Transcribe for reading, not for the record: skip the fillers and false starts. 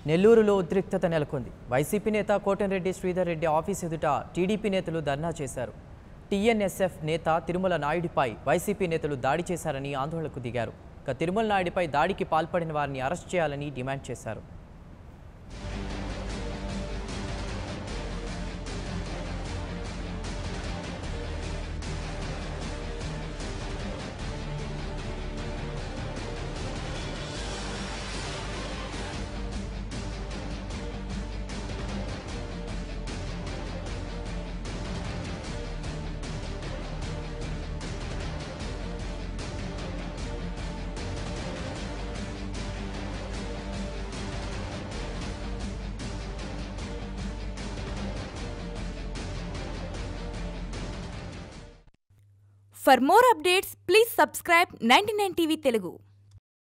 నెల్లూరులో ఉద్రిక్తత నెలకొంది. వైసీపీ నేత కోటంరెడ్డి శ్రీధర్ రెడ్డి ఆఫీస్ ఎదుట టీడీపీ నేతలు ధర్నా చేశారు. TNSF నేత తిరుమల నాయుడిపై వైసీపీ నేతలు దాడి చేశారని ఆందోళనకు దిగారు. తిరుమల నాయుడిపై దాడికి పాల్పడిన వారిని అరెస్ట్ చేయాలని డిమాండ్ చేశారు. For more updates, please subscribe 99 TV Telugu.